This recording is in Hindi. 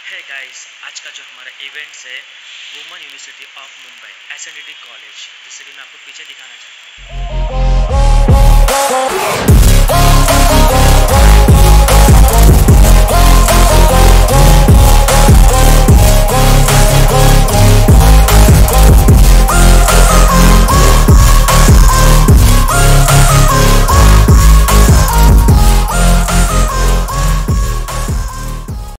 है गाइस, आज का जो हमारा इवेंट्स है women university of Mumbai SNDT college, जिससे कि मैं आपको पीछे दिखाना चाहता हूँ।